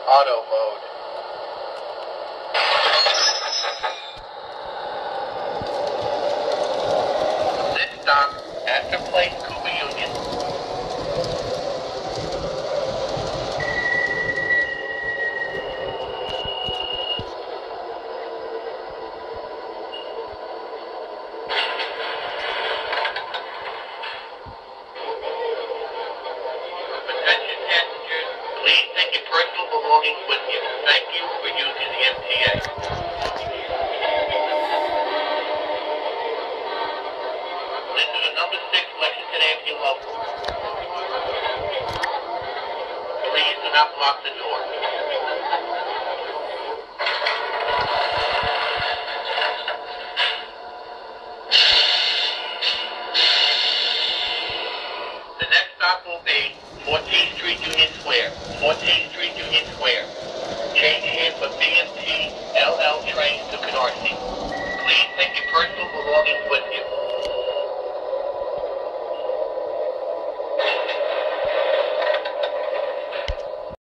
Auto mode. This stop, Astor Place, Cooper Union. Attention passengers, please take your personal belongings with you. Thank you for using the MTA. This is a number 6 Lexington Avenue local. Please do not block the door. The next stop will be 14th Street Union Square. 14th Street Union Square. Change here for BMT LL trains to Canarsie. Please take your personal belongings with you.